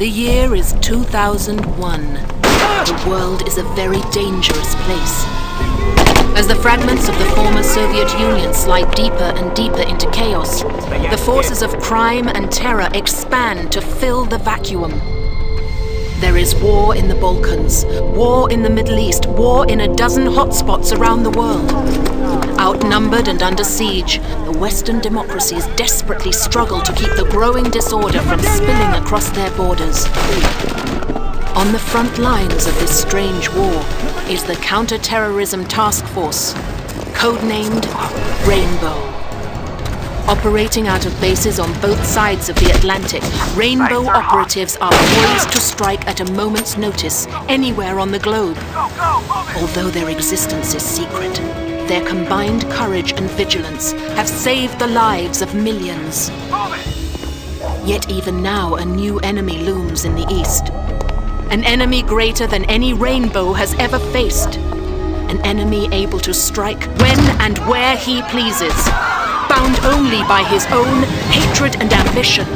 The year is 2001. The world is a very dangerous place. As the fragments of the former Soviet Union slide deeper and deeper into chaos, the forces of crime and terror expand to fill the vacuum. There is war in the Balkans, war in the Middle East, war in a dozen hotspots around the world. Outnumbered and under siege, the Western democracies desperately struggle to keep the growing disorder from spilling across their borders. On the front lines of this strange war is the Counter-Terrorism Task Force, codenamed Rainbow. Operating out of bases on both sides of the Atlantic, Rainbow operatives are poised to strike at a moment's notice anywhere on the globe. Although their existence is secret, their combined courage and vigilance have saved the lives of millions. Yet even now a new enemy looms in the east. An enemy greater than any Rainbow has ever faced. An enemy able to strike when and where he pleases, bound only by his own hatred and ambition.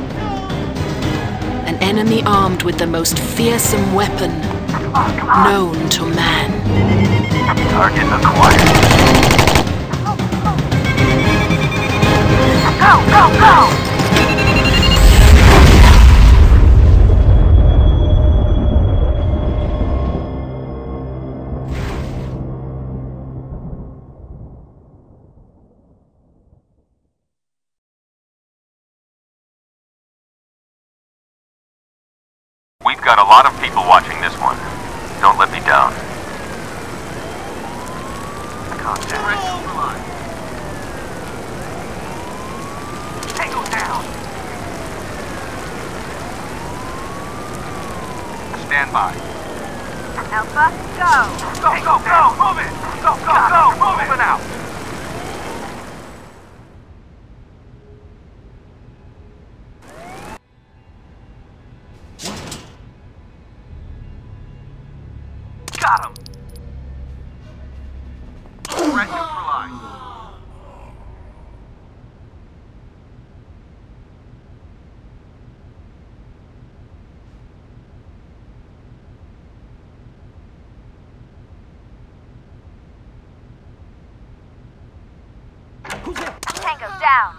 An enemy armed with the most fearsome weapon known to man. Target acquired. Go, go, go! We've got a lot of people watching this one. Don't let me down. Contact. Tango down. Stand by. Alpha, go! Go, go, go! Move it! Go, go, go! Move it out! Got him! Threat neutralized. Tango down.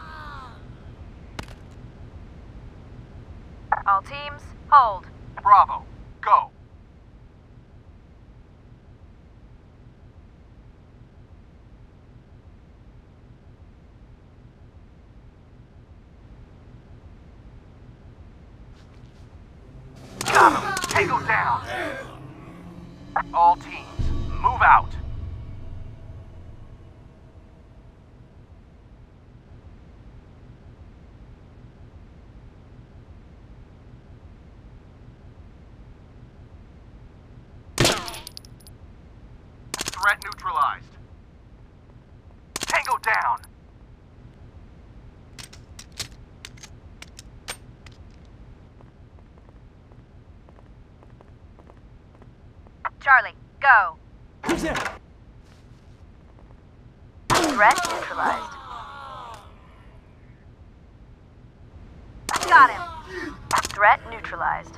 All teams, hold. Bravo, go! Got him! Tango down! All teams, move out! Threat neutralized. Tango down! Charlie, go. Threat neutralized. Got him. Threat neutralized.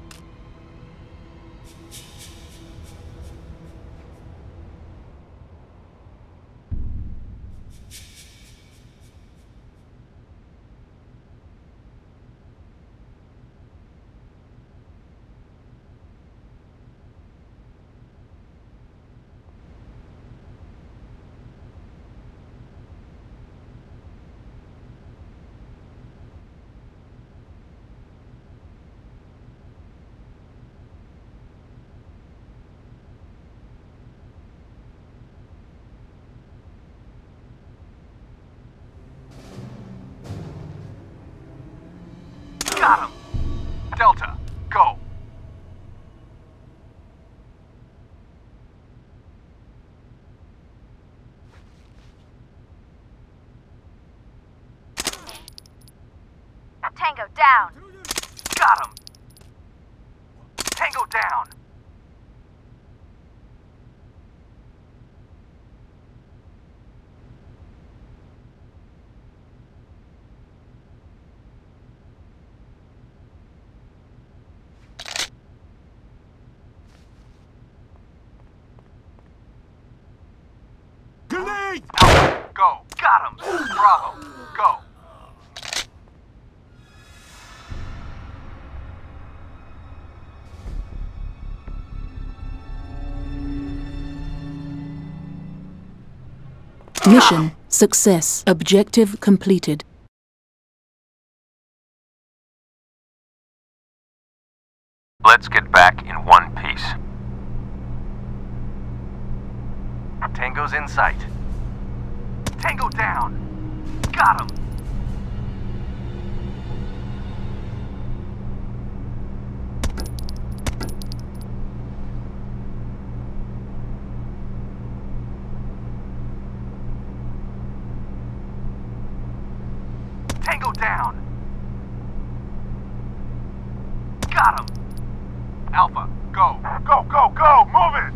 Got him! Delta, go! Tango down. Got him! Tango down! Got him. Bravo. Go. Mission success. Objective completed. Let's get back in one piece. Tango's in sight. Tango down. Got him. Tango down. Got him. Alpha, go. Go, go, go. Move it.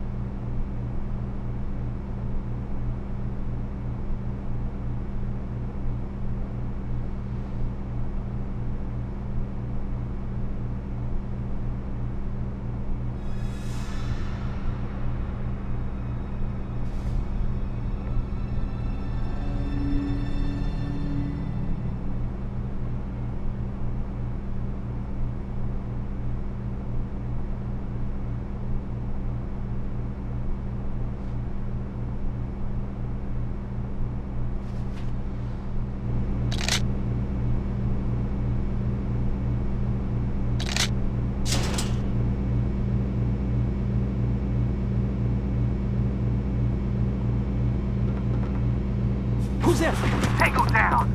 Who's there? Tango down.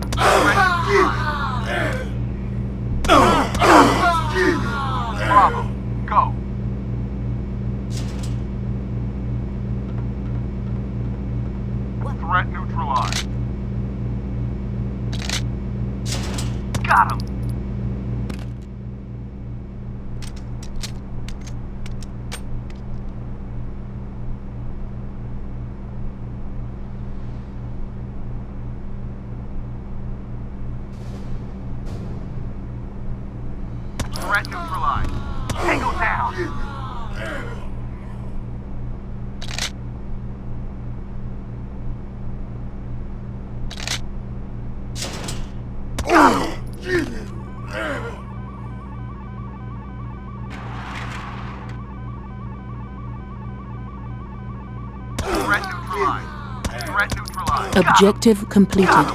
Bravo, go. Threat neutralized. Got him. Threat neutralized. Tango down. Threat neutralized. Threat neutralized. Objective completed.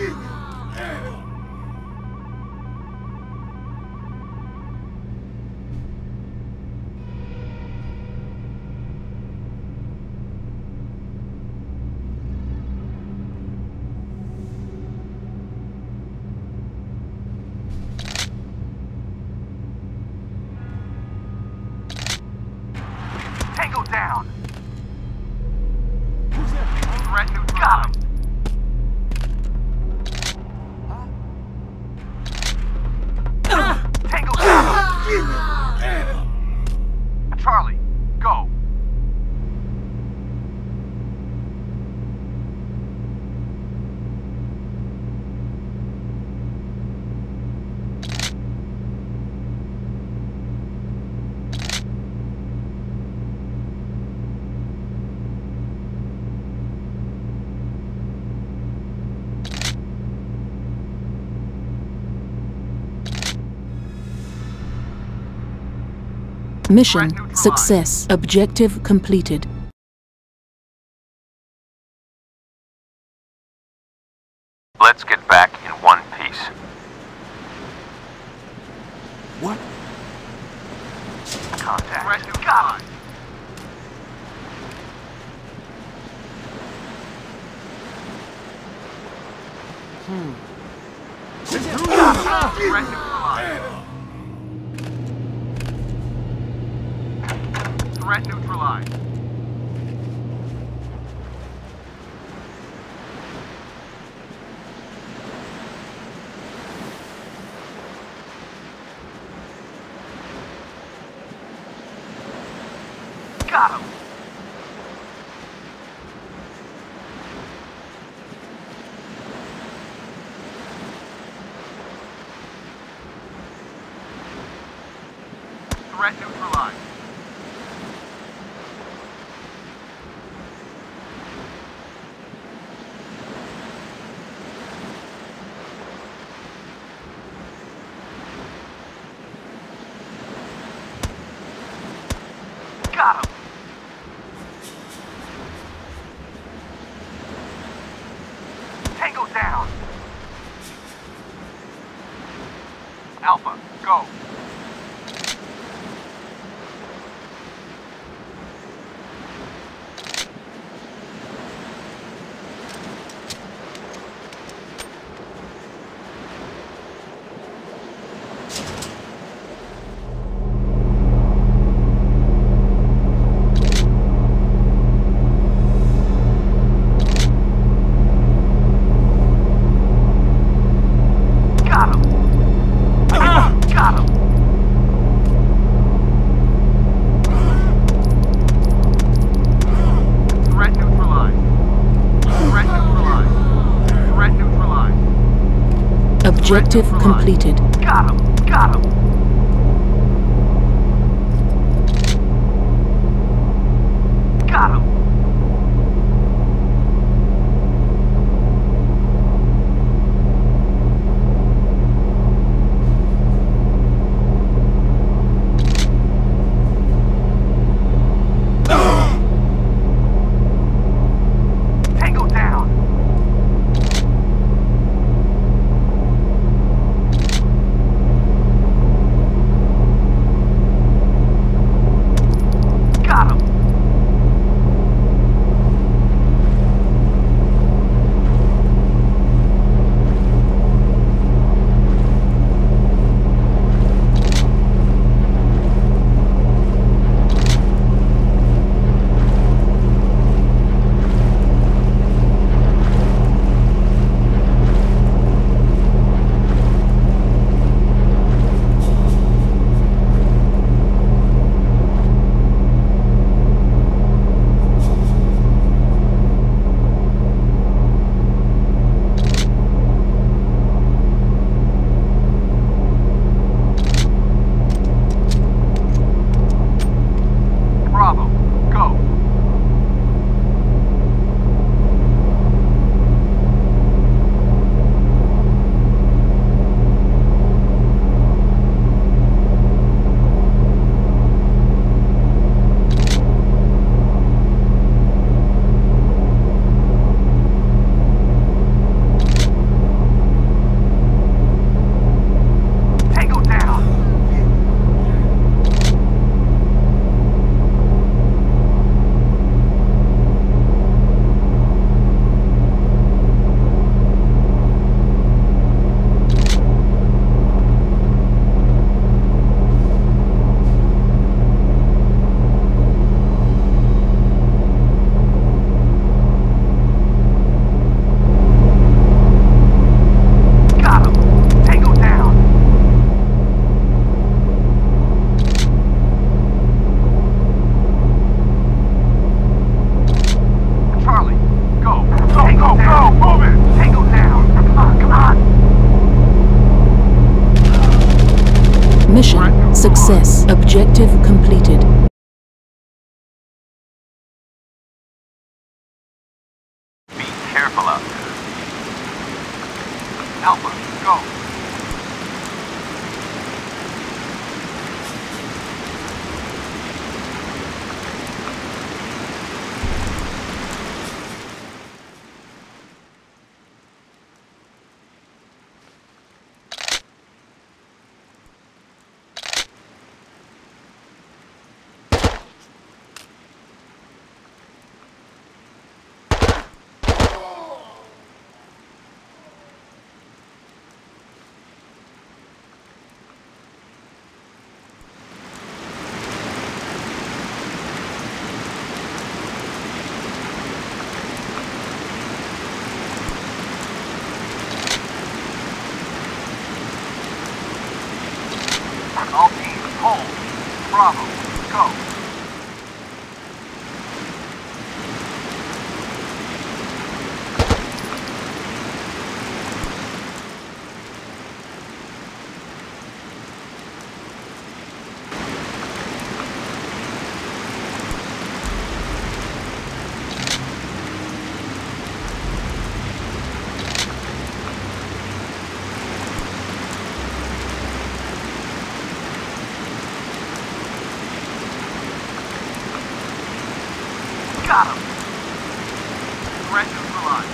Tango down. Threat neutralized. Got him. Tango down. Charlie, go. Mission success. Objective completed. Let's get back in one piece. What? Contact. Threat neutralized. Threat neutralized. Threat neutralized. Got him. Threat neutralized. Objective completed. Got him! Got him! Got him! Tango down! Got him! Bravo, go! Tango down! Got him! Tango down! Charlie, go! Tango down! Move it! Tango down! Come on, come on! Mission success. Objective completed. Be careful out there. Alpha, go! All teams, hold. Bravo, go. Got him! Threat neutralized.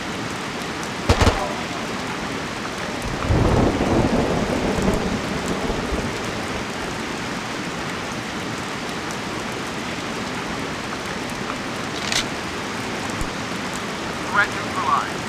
Threat neutralized.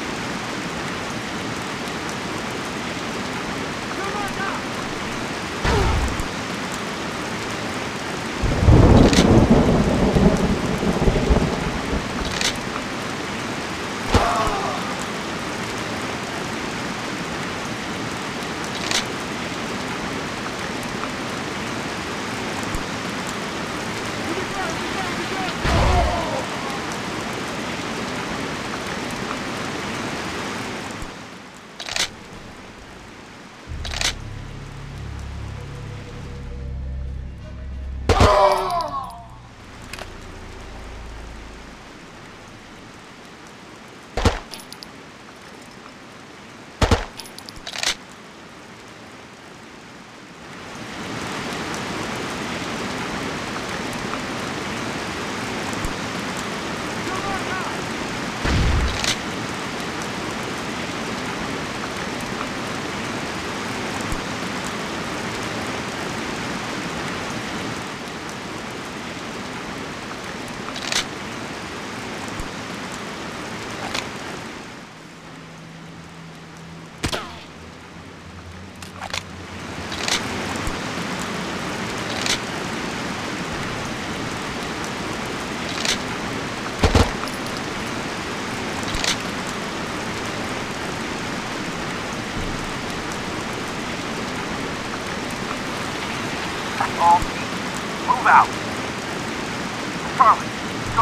All teams, move out. Charlie, go.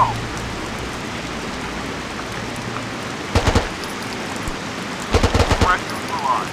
Threat neutralized.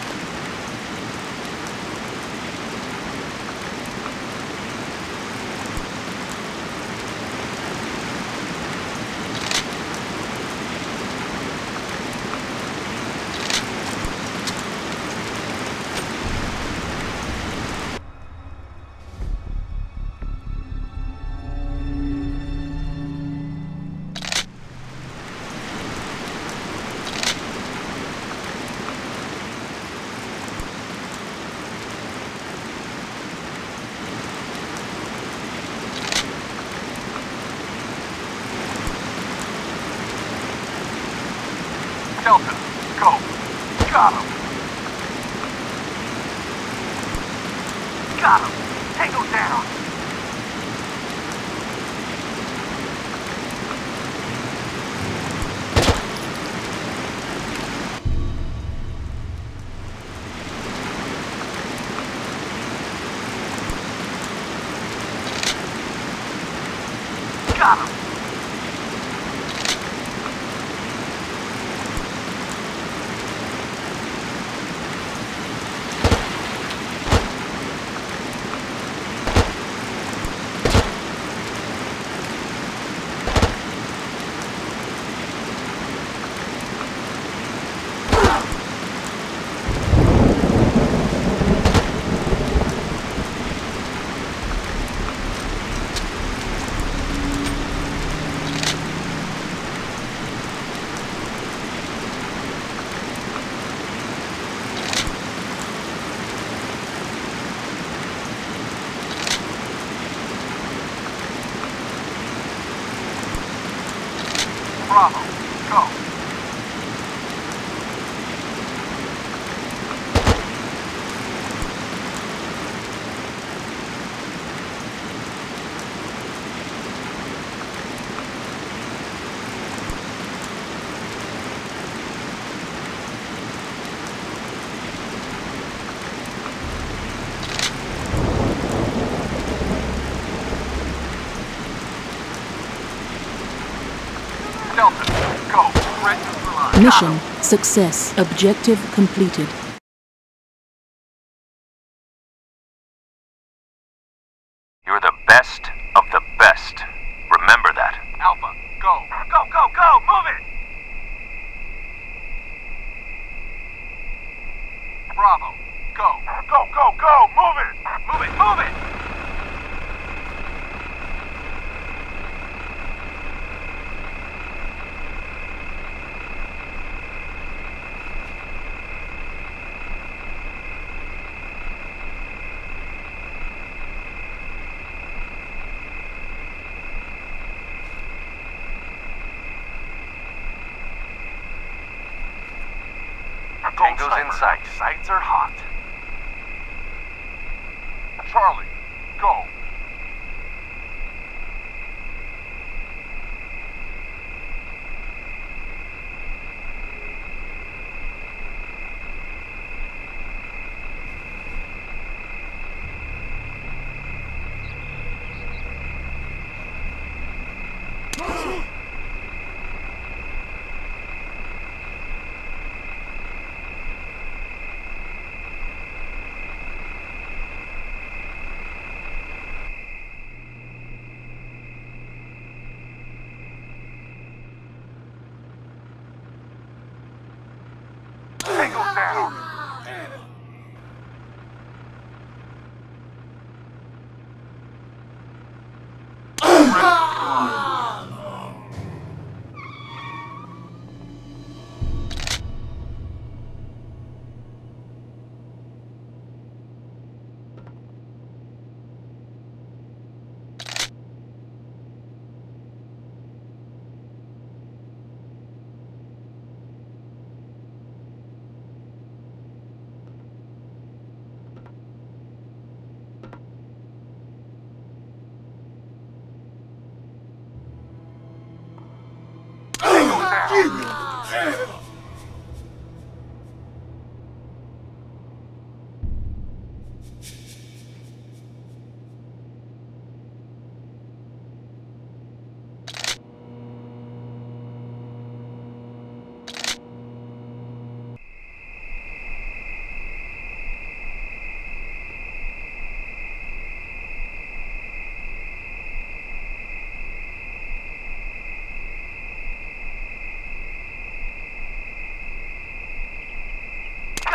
Delta, go. Got him. Got him. Tango down. Got him. Bravo, go. Delta, go. Threat neutralized. Mission success. Objective completed. You're the best of the best. Remember that. Alpha, go. Go, go, go. Move it. Bravo, go. Go, go, go. Move it. Move it, move it. Tango's in sight. Sights are hot. Charlie, go. Tango down.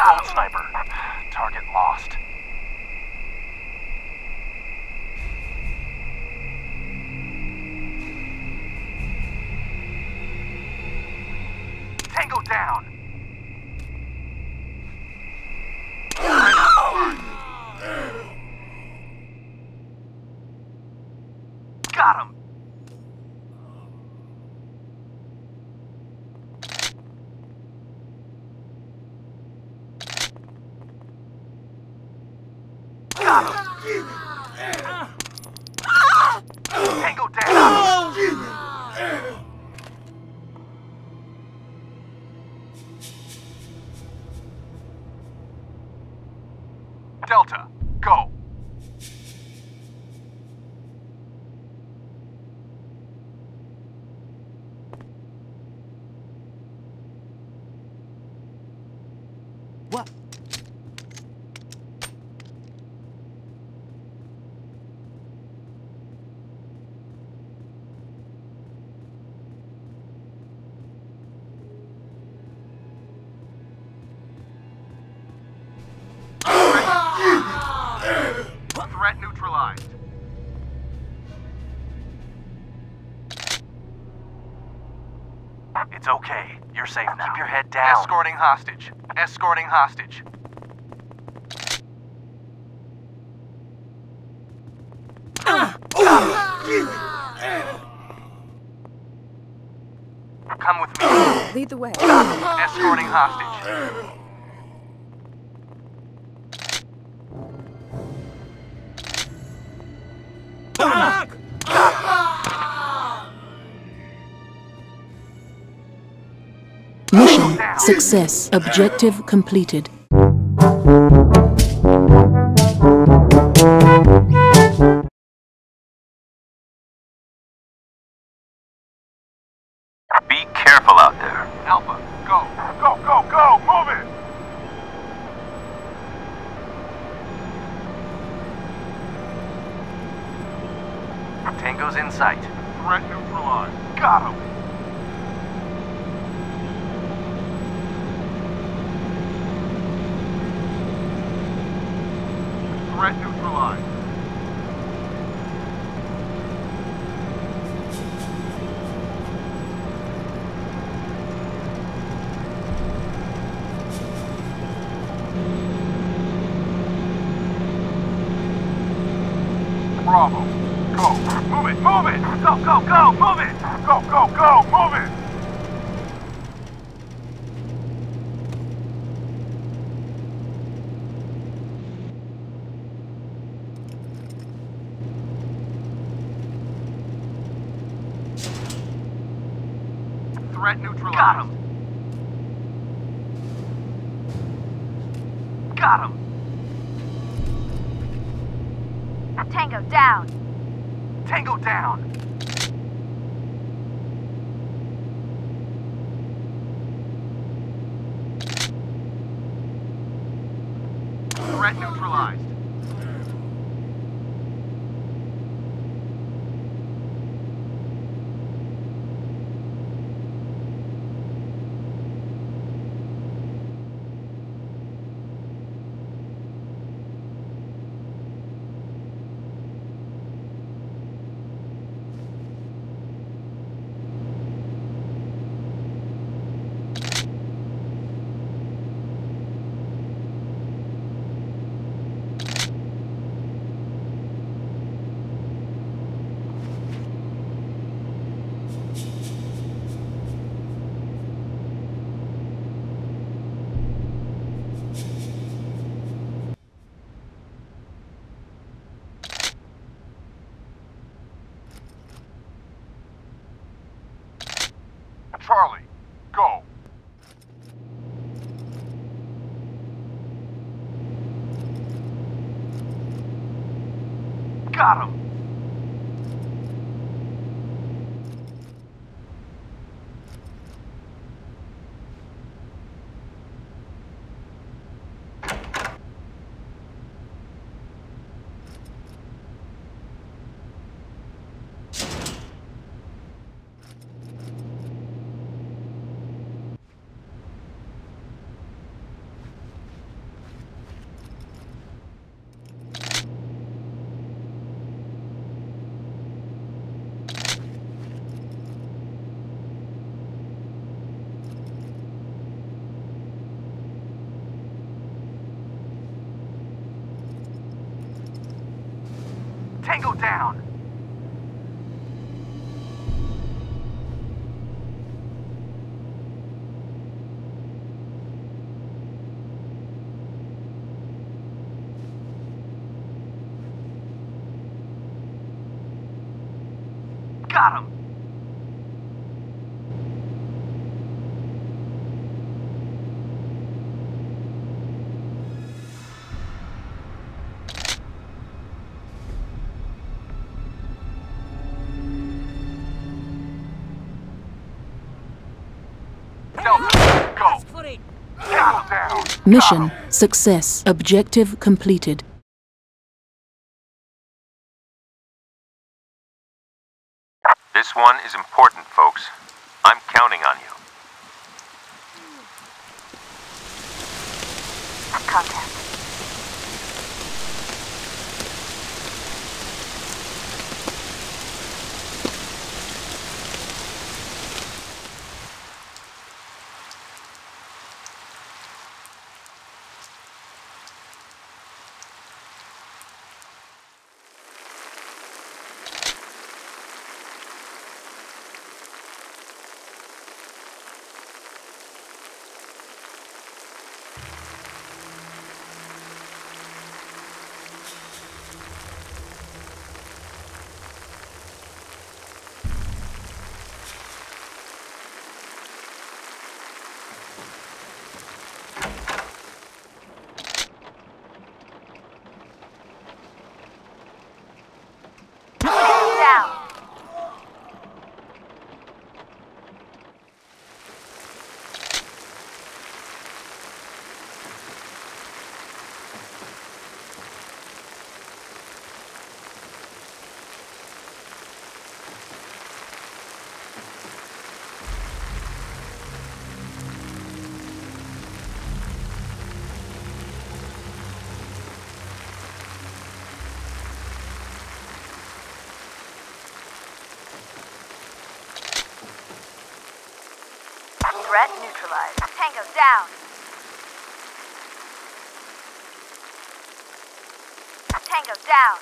Got him, sniper. Target lost. Tango down. Got him. Tango down. Delta, go. What? Threat neutralized. It's okay. You're safe now. Keep your head down. Escorting hostage. Escorting hostage. Come with me. Lead the way. Escorting hostage. Mission success. Objective completed. Be careful out there. Alpha, go. Go, go, go. Move it. Tango's in sight. Threat neutralized. Got him. Threat neutralized. Bravo. Go. Move it. Move it. Go, go, go. Move it. Go, go, go. Move it. Threat neutralized. Got him. Got him. Tango down. Tango down. Threat neutralized. Charlie, go. Got him. Tango down! Got him! Delta, go! Got him down! Mission success. Objective completed. This one is important, folks. I'm counting on you. Contact. Down. Threat neutralized. Tango down. Tango down.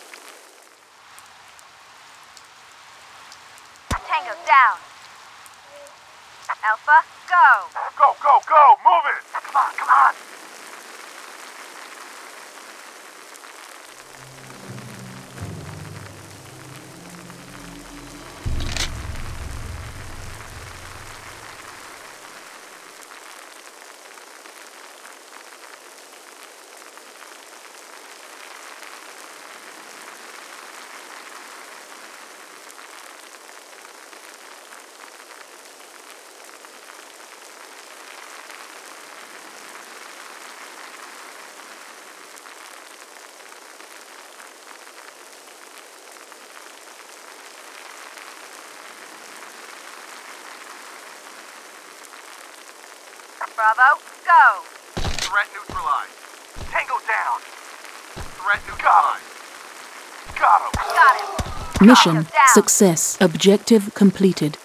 Tango down. Alpha, go. Go, go, go! Move it! Come on, come on! Bravo, go. Threat neutralized. Tango down. Threat neutralized. Got him. Got him. Mission Tango down. success. Objective completed.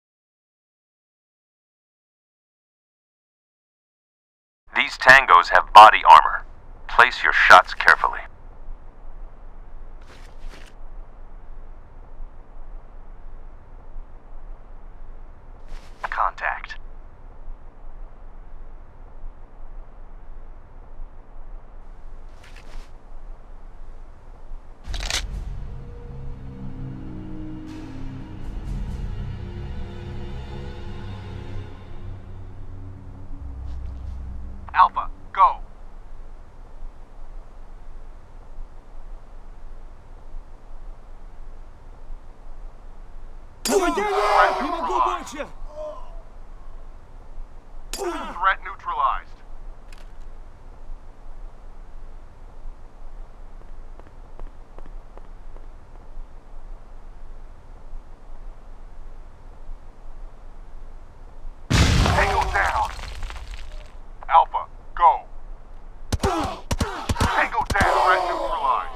These tangos have body armor. Place your shots carefully. Contact. Alpha, go. Threat neutralized. Tango down. Alpha, go. Tango down. Threat neutralized.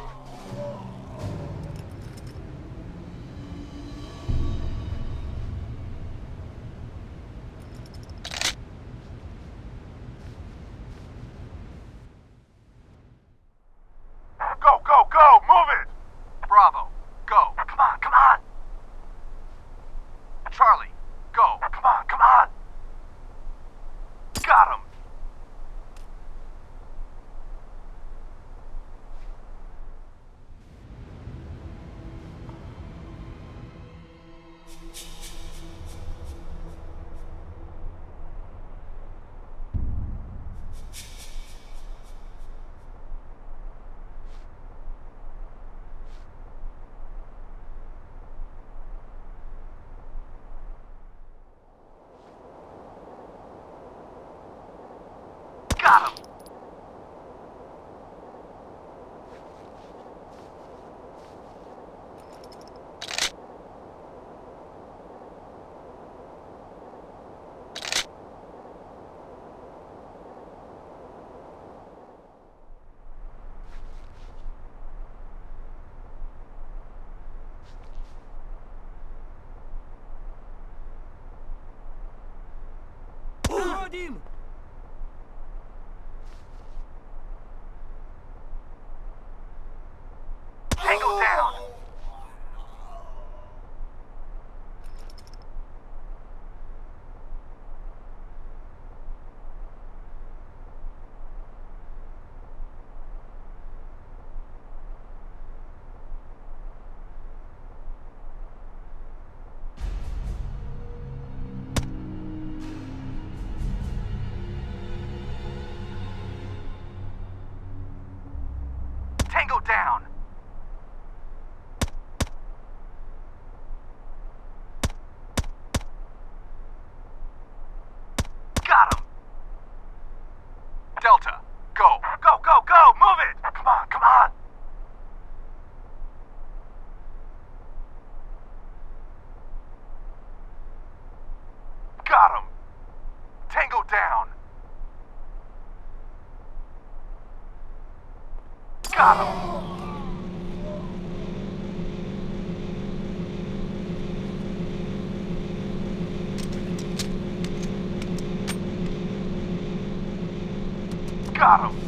Go, go, go! Move it! Bravo. Vadim! Tango down! Tango down! Got him! Delta, go! Go, go, go! Move it! Come on, come on! Got him! Tango down! Got him! Got him!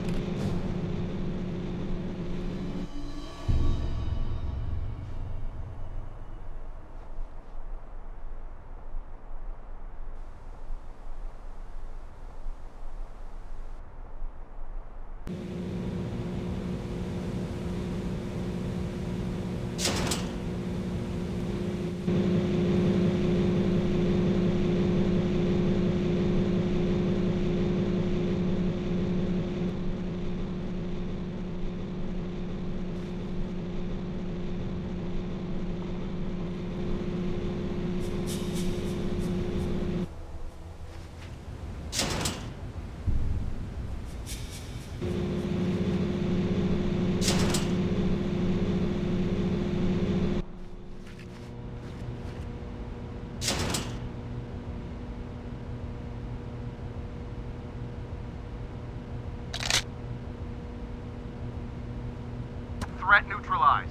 Threat neutralized.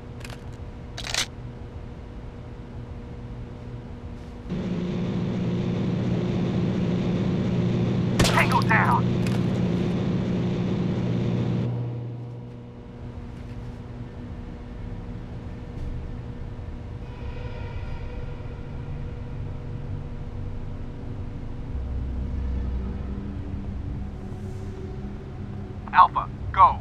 Tango down! Alpha, go!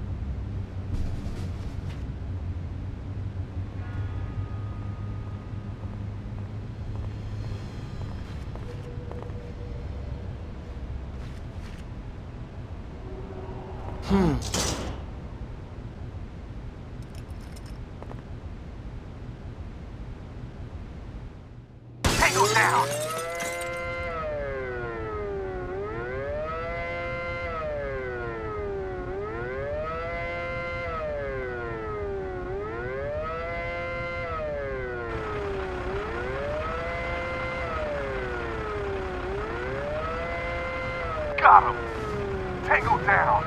Tango down! Got him! Tango down!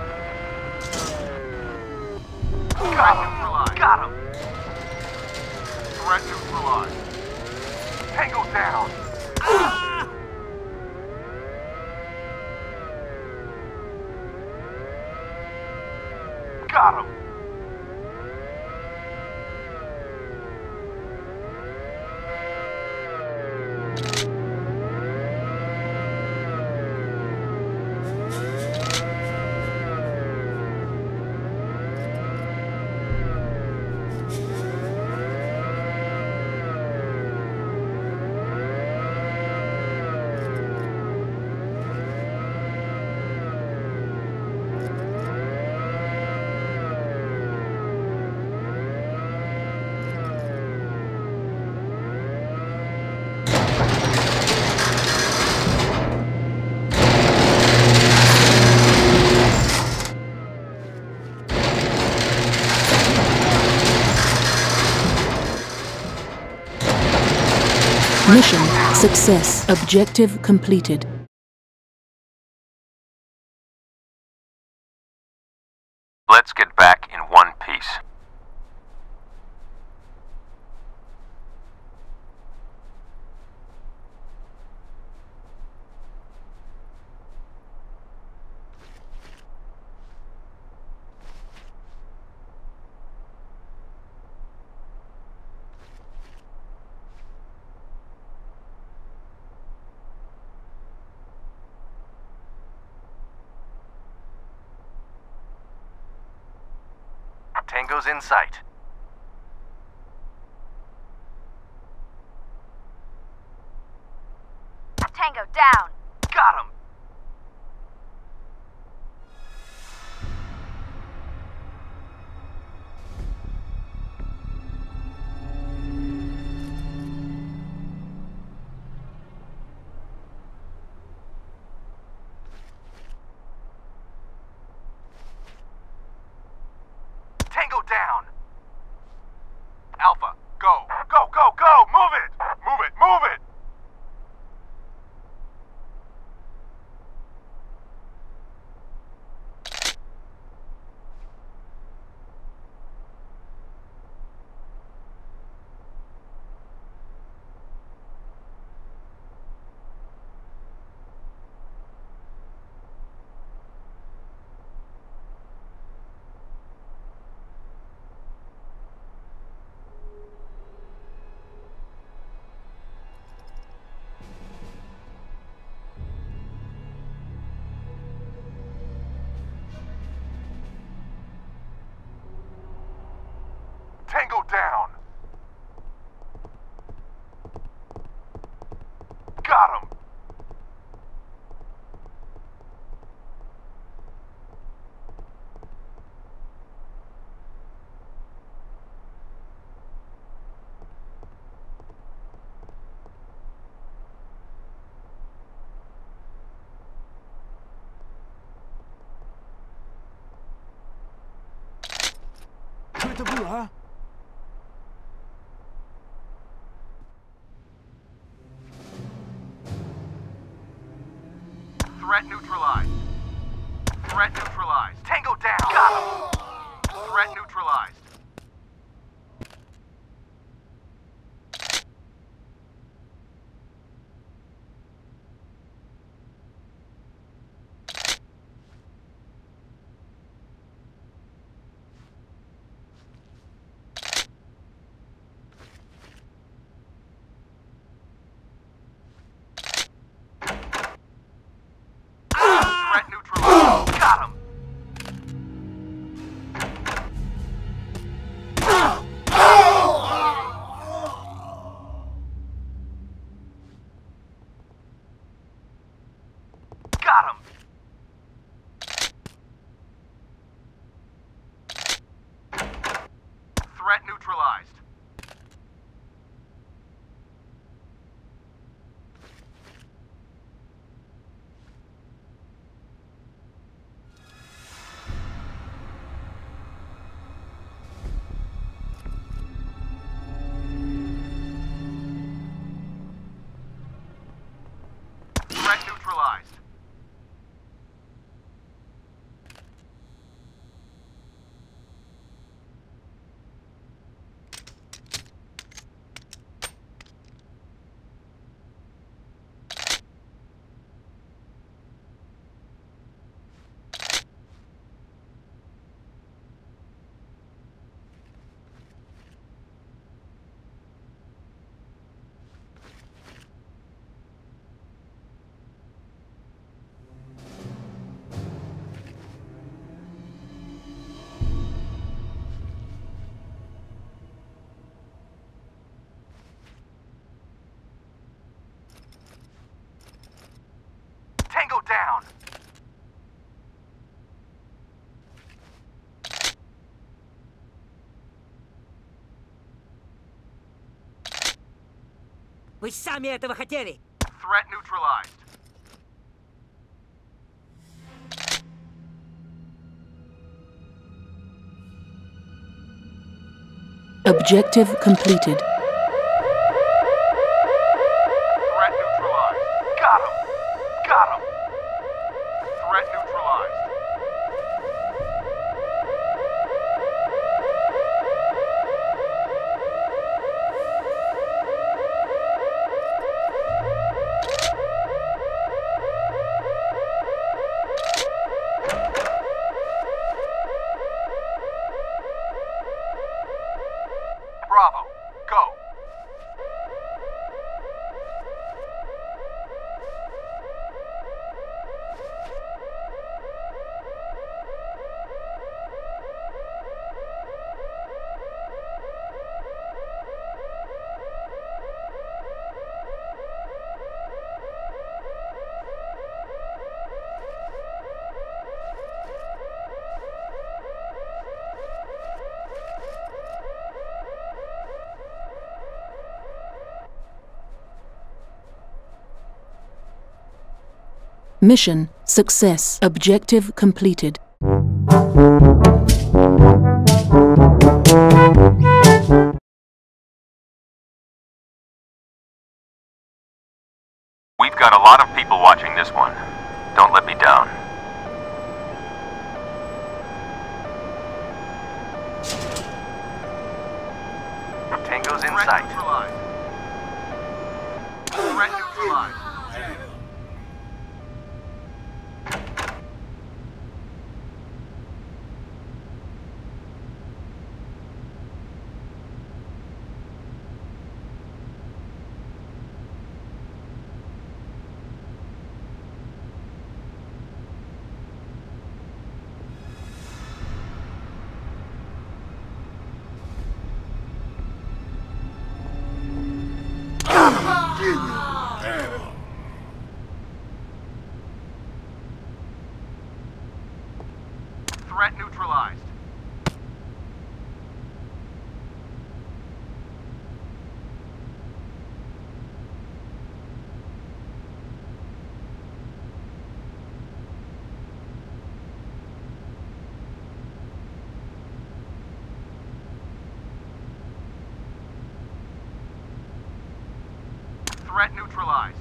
Got him! Got him! Threat neutralized. Tango down! Got him! Mission success. Objective completed. Let's get back in one piece. Tango's in sight. Tango down. Got him! Tango down! Alpha, go! Go, go, go! Move it! Move it, move it! Tango down! Got him! Что это было, а? Threat neutralized. Threat neutralized. Tango down! Got him! Threat neutralized. Threat neutralized. Got him! Got him! Threat neutralized. Threat neutralized. Tango down! Вы сами этого хотели! Threat neutralized. Objective completed. Threat neutralized. Got him! Got him! Threat neutralized. Bravo, go! Mission success. Objective completed. We've got a lot of people watching this one. Don't let me down. Tango's in sight. Threat neutralized. Threat neutralized. Threat neutralized.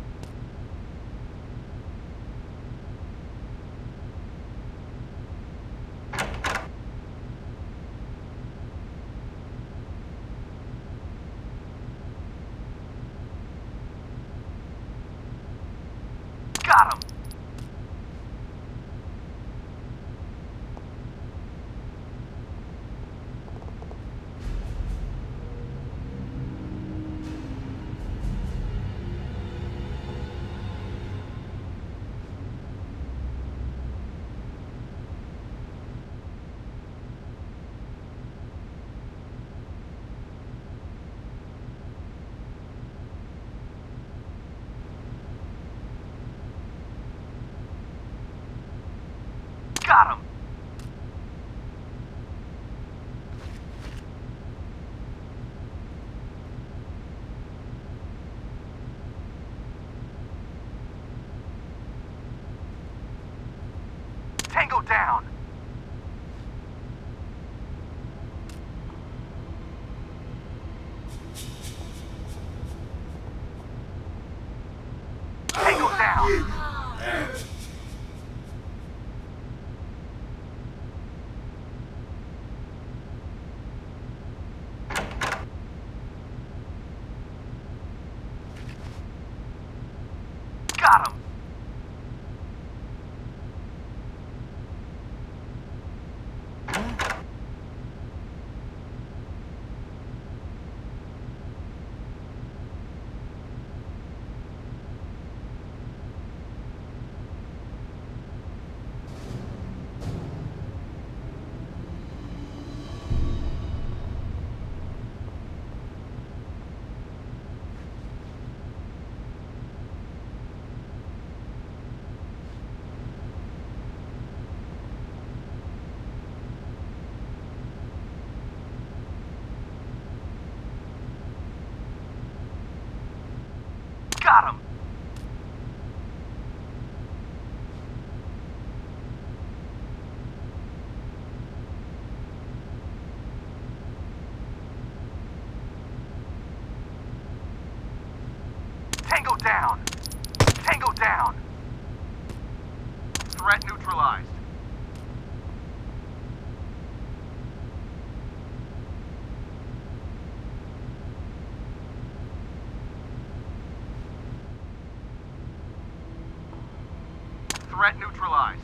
Got him! Got him! Tango down! Tango down! Got him! Got him! Tango down! Tango down! Threat neutralized. Threat neutralized.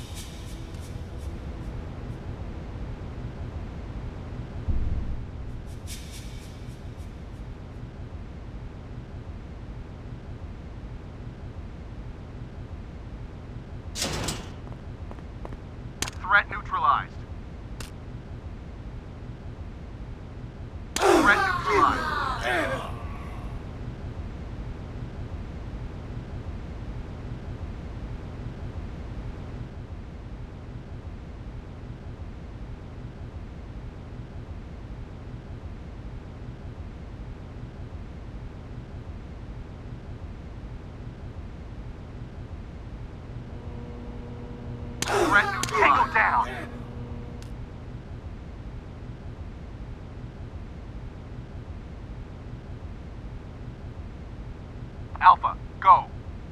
Threat neutralized. Threat neutralized. Tango down. Alpha, go.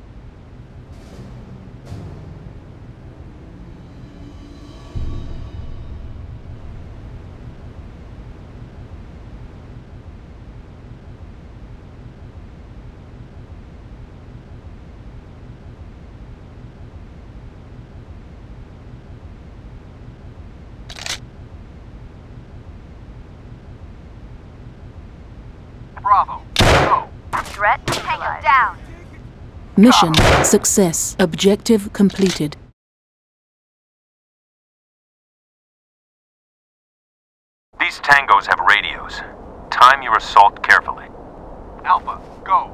Bravo, go. Threat Tango down. Mission success. Objective completed. These tangos have radios. Time your assault carefully. Alpha, go.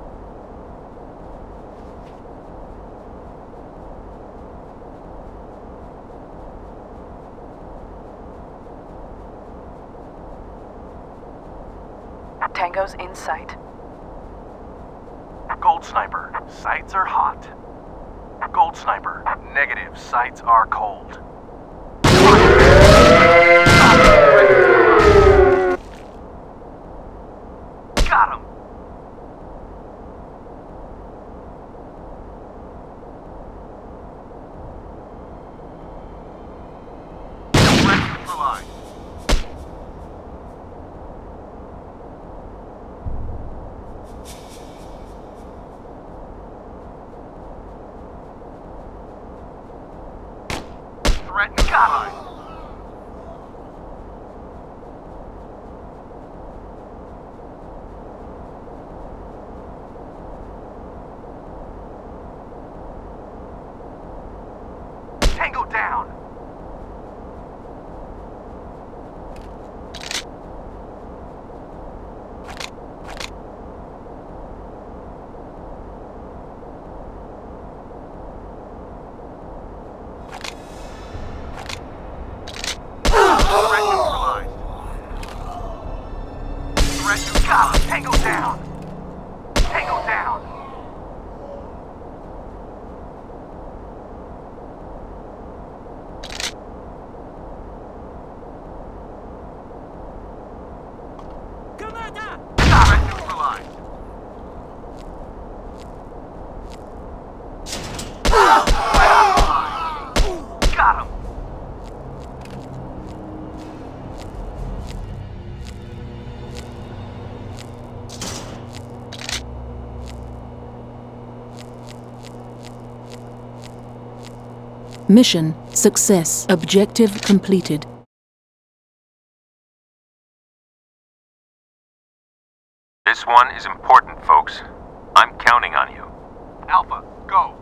Tango's in sight. Gold Sniper, sights are hot. Gold Sniper, negative, sights are cold. Got him! Threat neutralized. Threat neutralized. Tango down. Threat neutralized. Threat neutralized. Tango down. Tango down. Команда! Threat neutralized. Got him. Mission success. Objective completed. This one is important, folks. I'm counting on you. Alpha, go.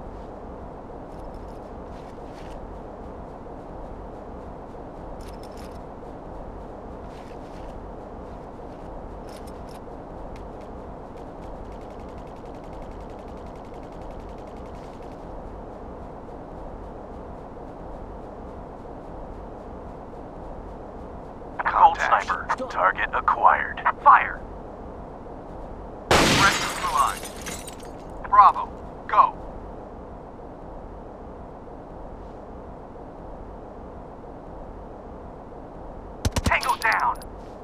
Gold Sniper, target acquired. Fire. Threat neutralized. Bravo, go. Tango down.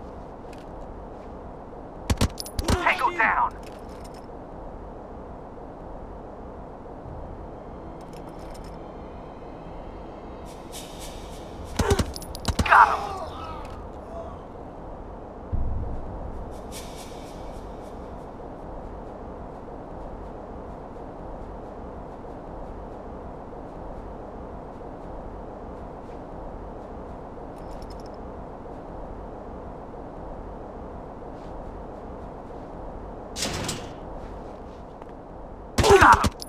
Tango down. Got him. Got him.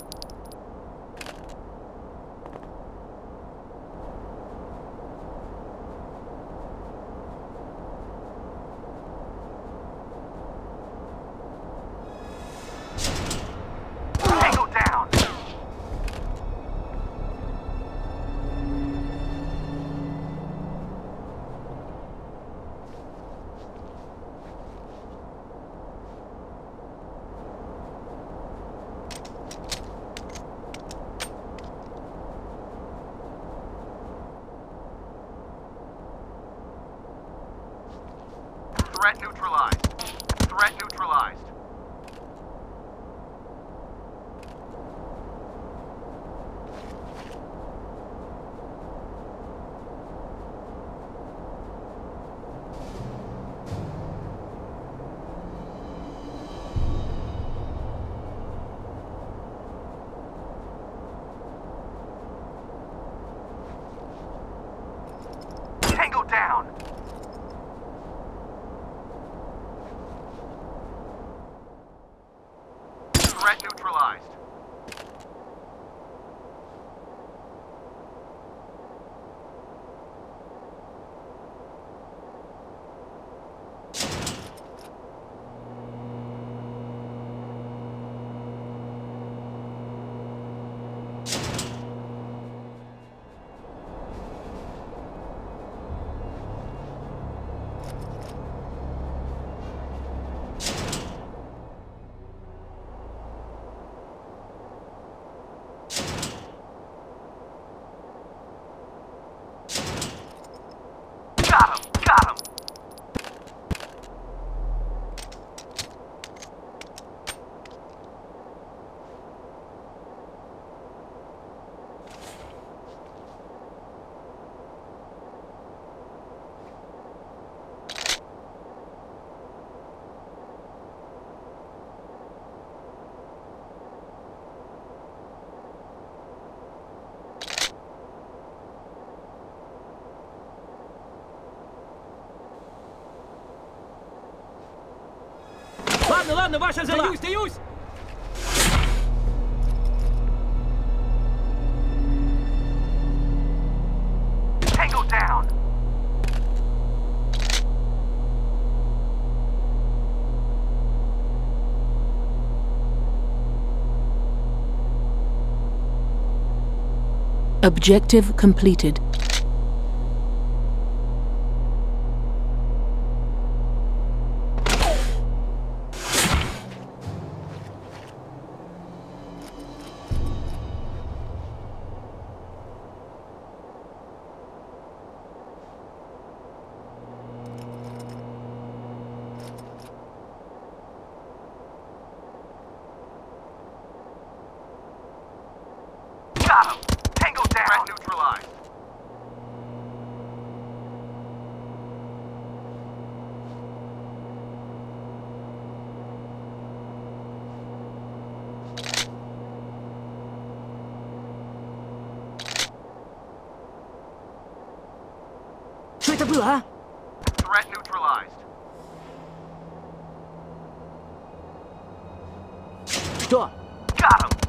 Threat neutralized. Threat neutralized. Tango down! Threat neutralized. Got him! Got him! Ладно, ладно, ваша взяла. Сдаюсь, сдаюсь. Tango down! Objective completed. Got him! Tango down! Threat neutralized. Что это было, а? Threat neutralized. Что? Got him!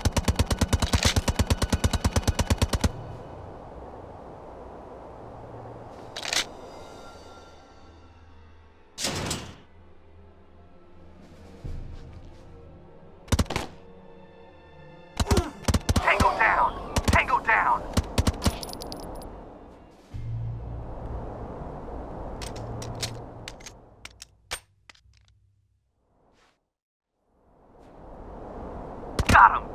Tango down! Tango down! Got him!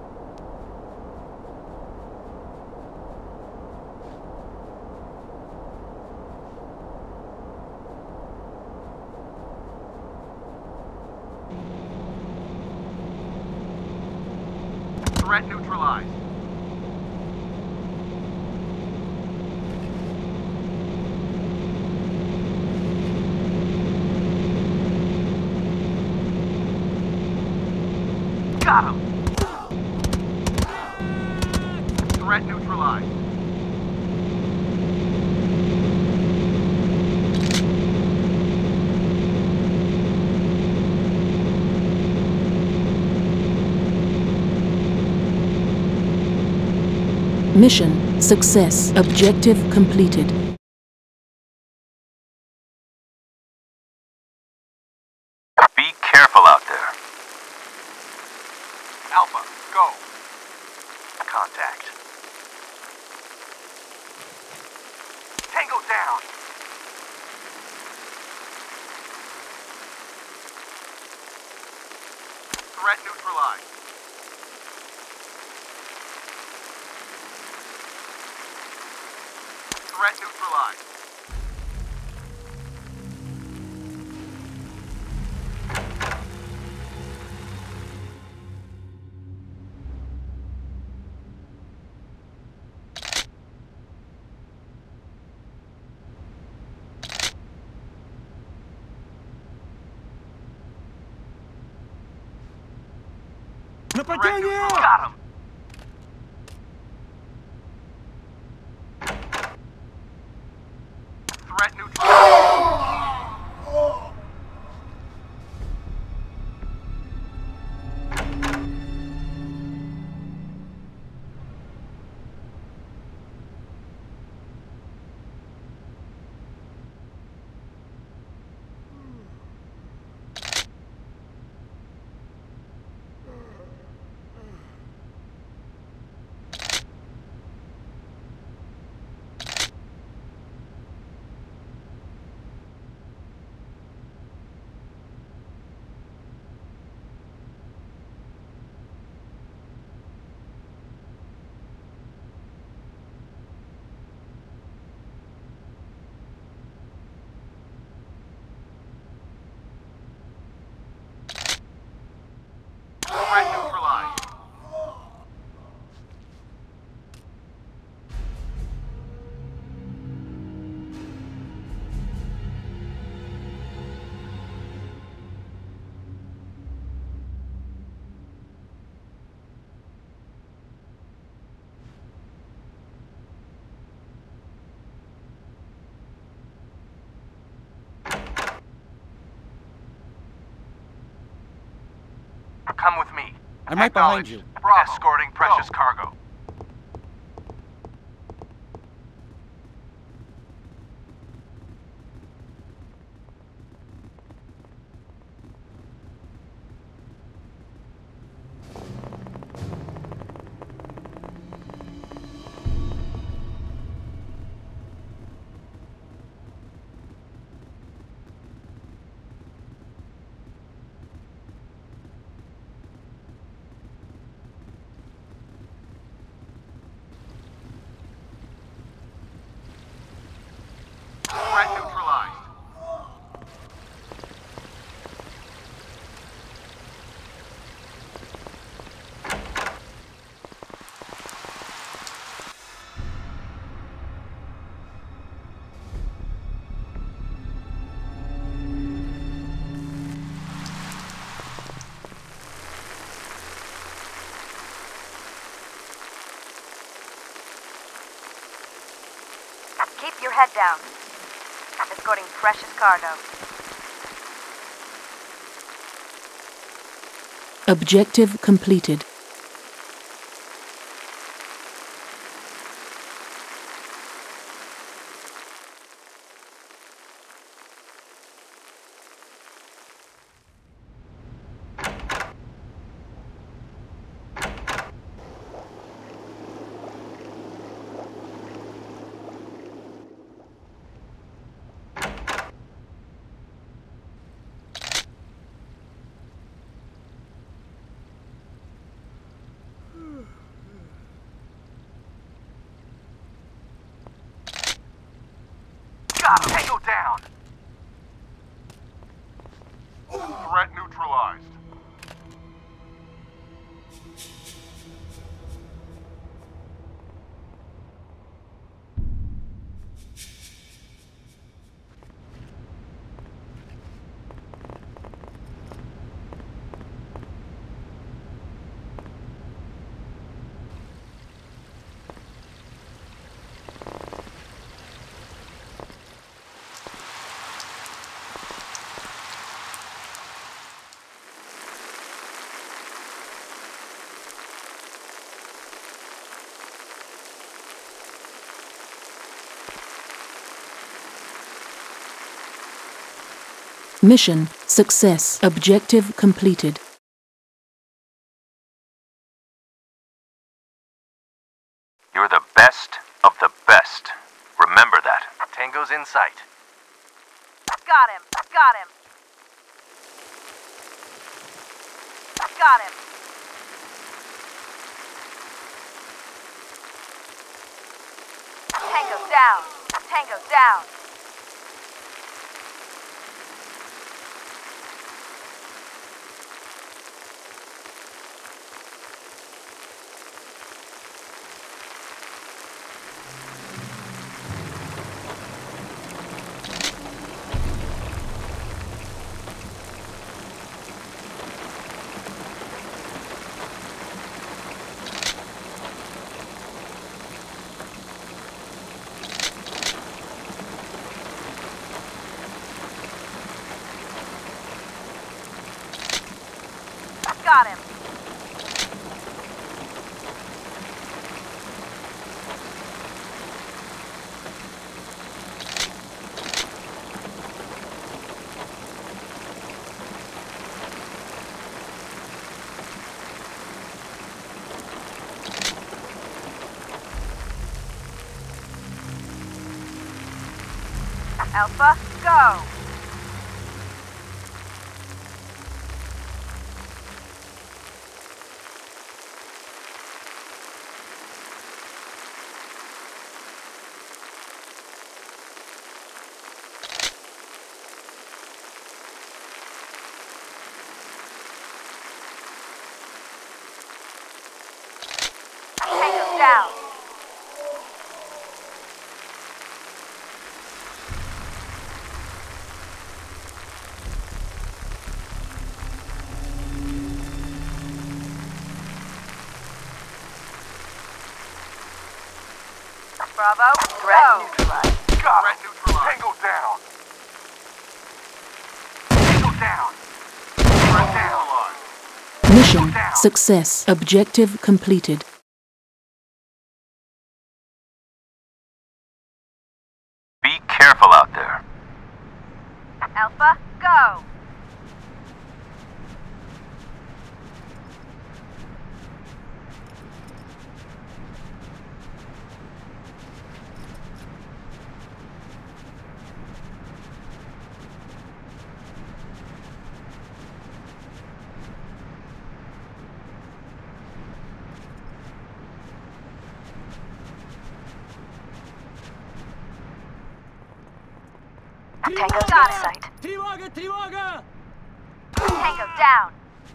Threat neutralized. Got him! Threat neutralized. Mission success. Objective completed. Be careful out there. Alpha, go. Contact. Tango down. Threat neutralized. Threat neutralized. Нападение! Got him! Threat neutralized. Threat neutralized. Come with me. I'm right behind you. Bravo. Escorting precious cargo. Threat neutralized. Keep your head down. Escorting precious cargo. Objective completed. Got him. Tango down. Threat neutralized. Mission success. Objective completed. You're the best of the best. Remember that. Tango's in sight. Got him. Got him. Got him. Tango down. Tango down. Got him. Alpha, go! Tango down. Bravo, Threat go! neutralized. Threat neutralized. Tango down. Tango down. Threat neutralized. Mission success. Objective completed. Be careful out there. Alpha, go! Tango's Got in him. sight. Тревога! Тревога! Tango down.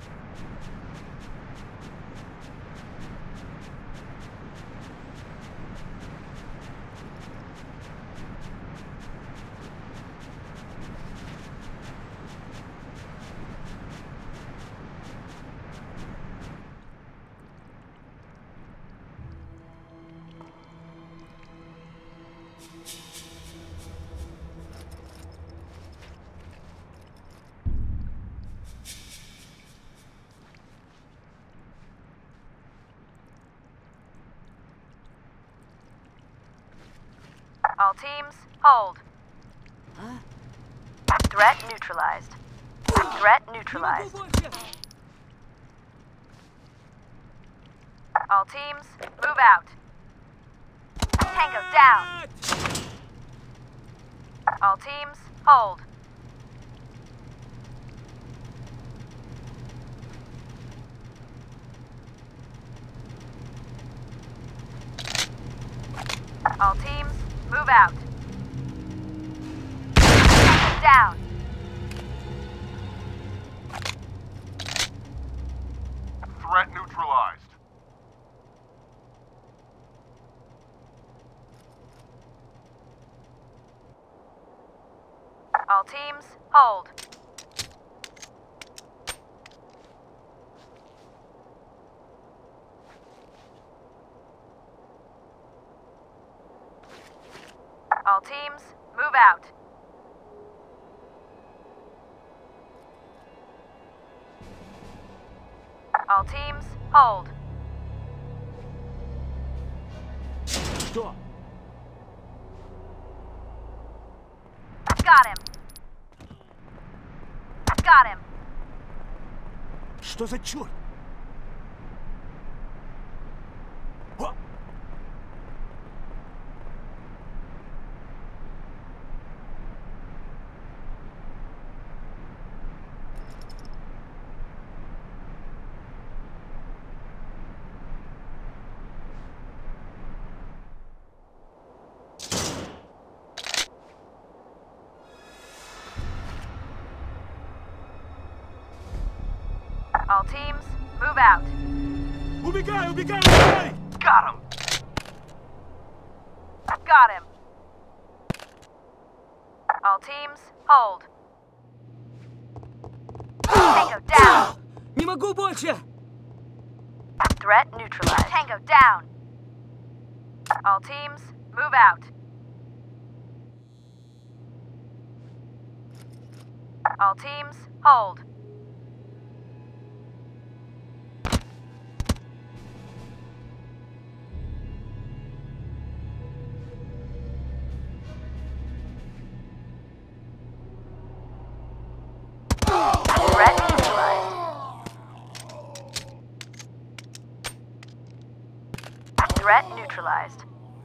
All teams, hold. Threat neutralized. Threat neutralized. All teams, move out. Tango down. All teams, hold. All teams, move out. Tango down. Threat neutralized. All teams, hold. All teams, move out. All teams, hold. Что? Got him. Got him. Что за черт? О! All teams, move out. Убегай, убегай, убегай! Got him. Got him. All teams, hold. Tango down. Не могу больше! Threat neutralized. Tango down. All teams, move out. All teams, hold. neutralized.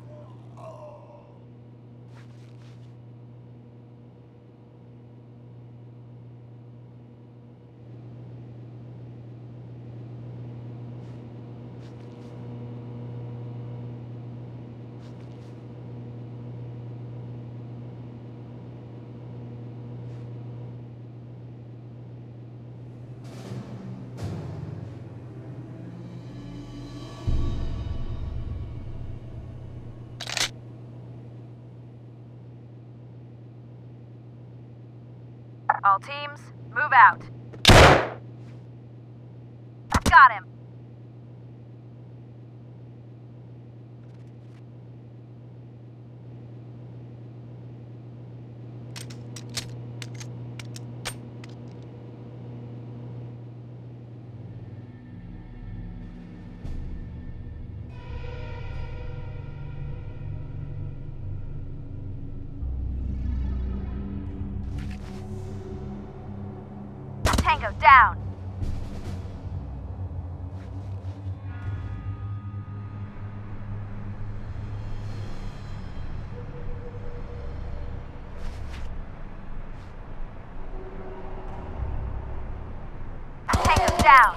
All teams, move out. Got him. Tango down. Tango down.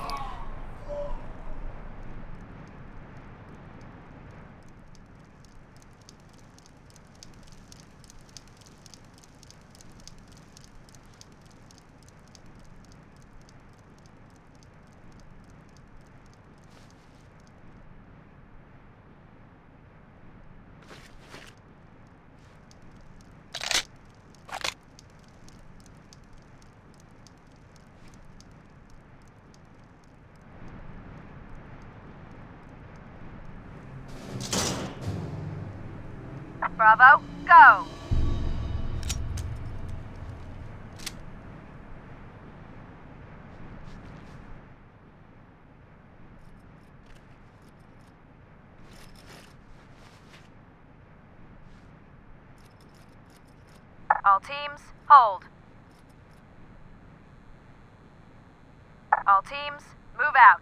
Bravo, go! All teams, hold. All teams, move out.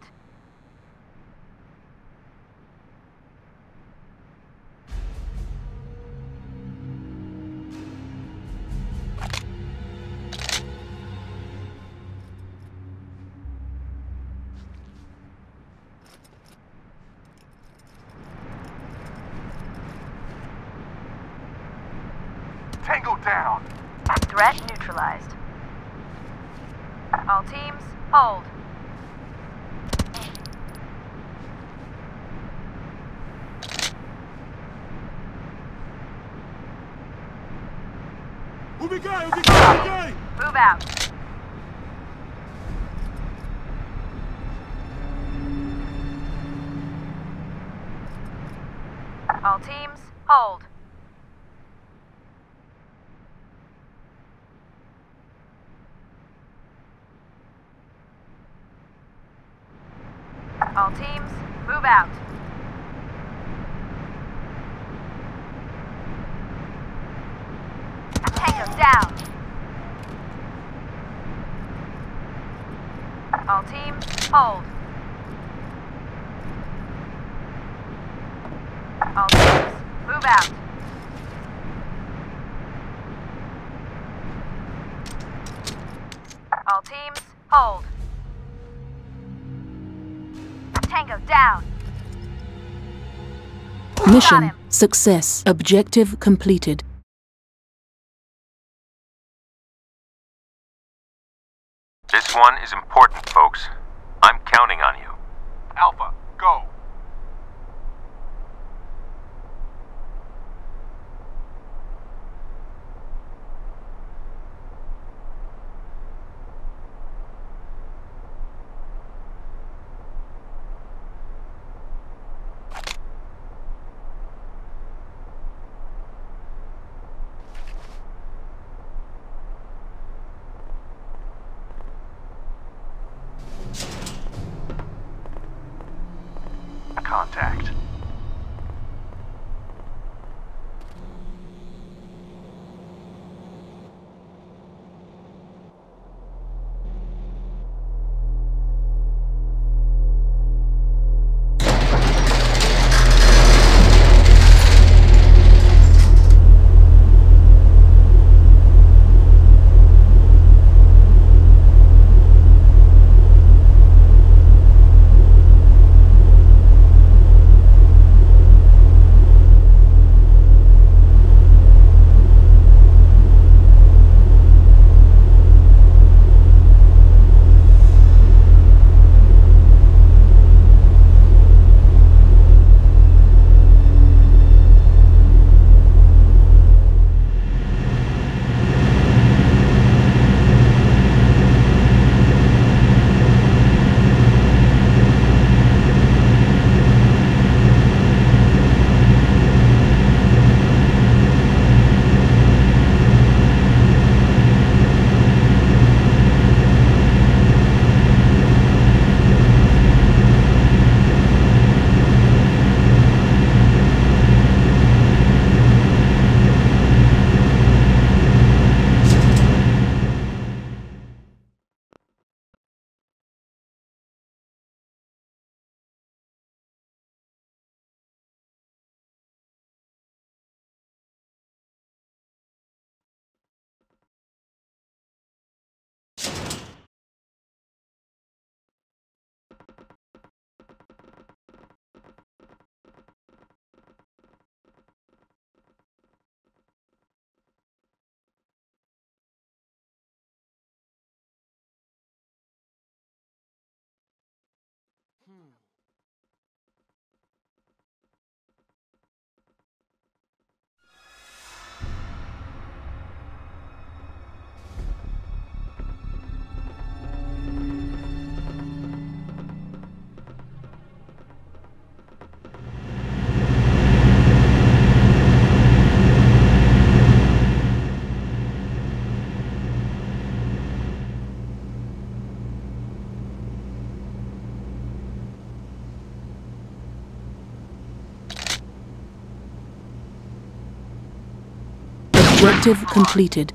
Tango down. Threat neutralized. All teams, hold. Убегай, убегай, убегай! Move out. All teams, hold. All teams, move out. Tango down. All teams, hold. All teams, move out. All teams, hold. Tango down. Mission success. Objective completed. This one is important, folks. I'm counting on you. Alpha, go. Objective completed.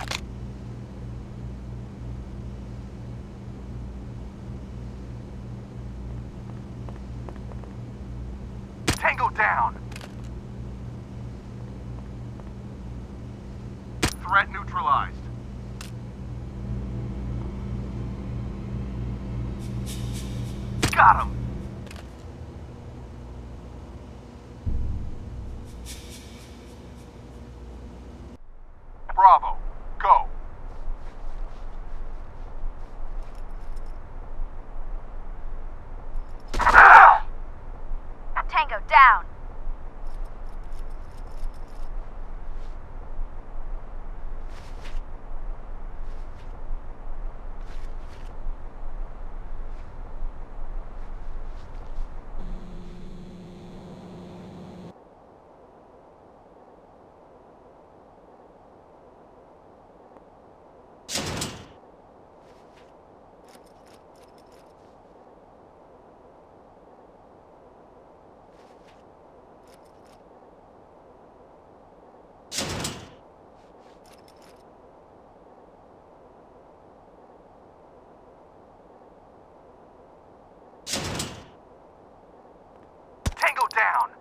Tango down. Threat neutralized. Got him. Bravo. Go. Tango down. Tango down.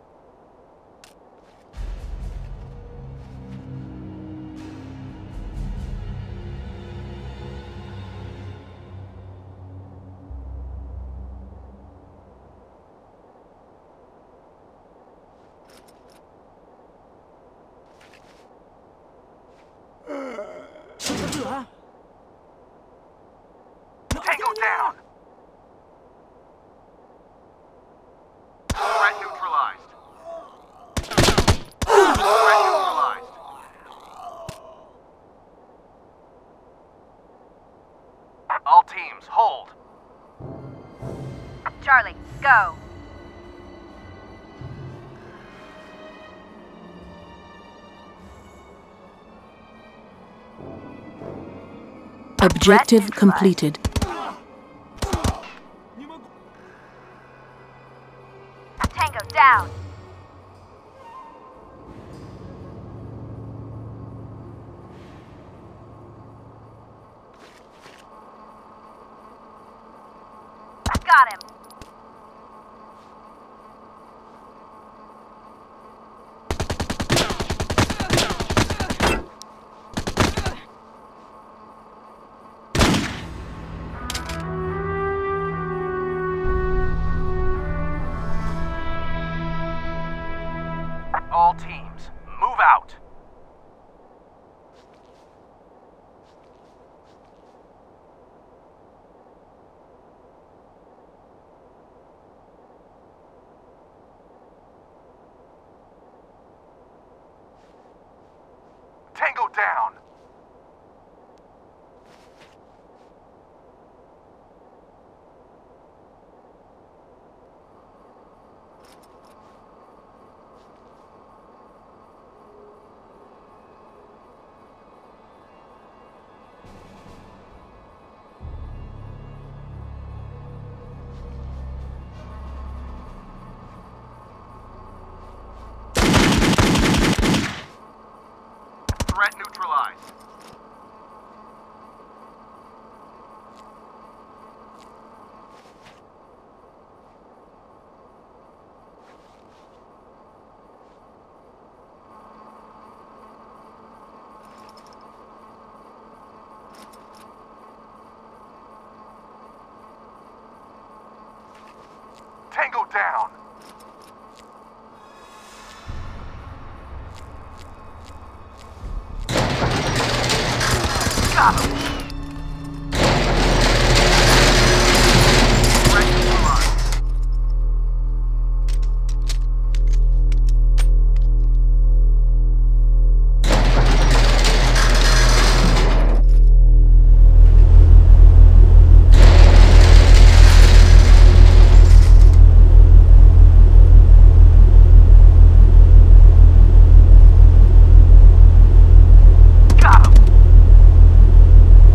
Tango down. Threat neutralized. Threat neutralized. All teams, hold. Charlie, go. Objective completed. Tango down. Got him. All teams, move out. Tango down. Threat neutralized. Tango down. Got him. Threat neutralized. Got him.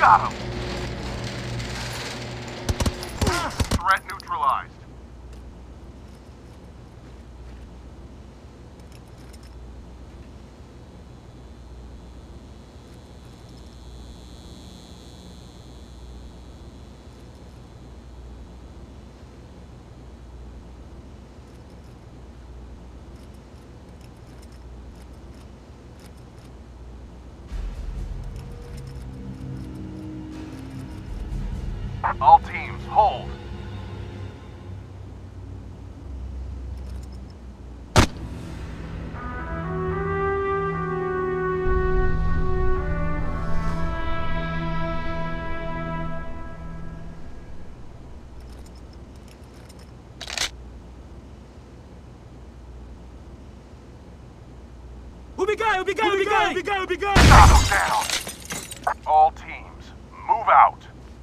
Got him! Threat neutralized. All teams, hold. Ubicado! Got him down. All teams, move out.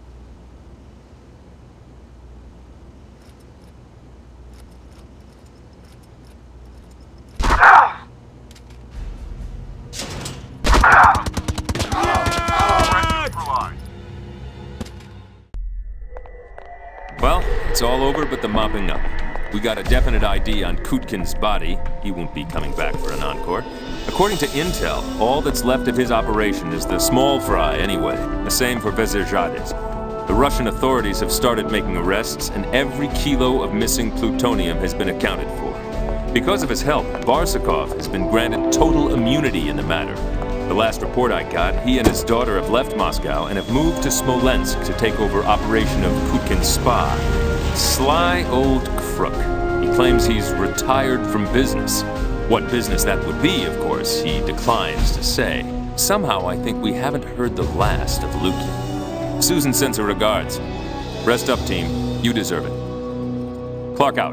Well, it's all over but the mopping up. We got a definite ID on Kutkin's body. He won't be coming back for an encore. According to intel, all that's left of his operation is the small fry anyway. The same for Vezirjadis. The Russian authorities have started making arrests, and every kilo of missing plutonium has been accounted for. Because of his help, Barsukov has been granted total immunity in the matter. The last report I got, he and his daughter have left Moscow and have moved to Smolensk to take over operation of Kutkin's spa. Sly old crook. He claims he's retired from business. What business that would be, of course, he declines to say. Somehow I think we haven't heard the last of Lukian. Susan sends her regards. Rest up, team. You deserve it. Clark out.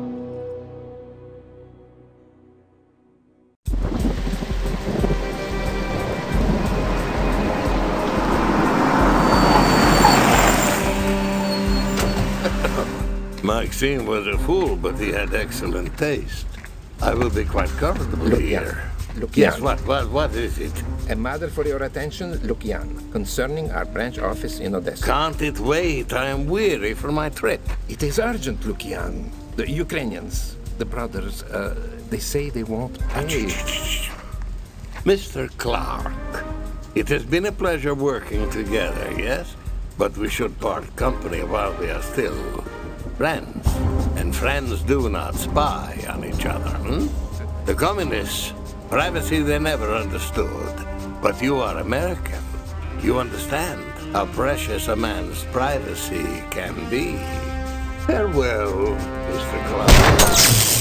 Maxime was a fool, but he had excellent taste. I will be quite comfortable here. Lukian. Yes, what is it? A matter for your attention, Lukian, concerning our branch office in Odessa. Can't it wait? I am weary for my trip. It is urgent, Lukian. The Ukrainians, the brothers, they say they won't pay. Mr. Clark, it has been a pleasure working together, yes? But we should part company while we are still friends. And friends do not spy on each other, The communists, privacy they never understood. But you are American. You understand how precious a man's privacy can be. Farewell, Mr. Clark.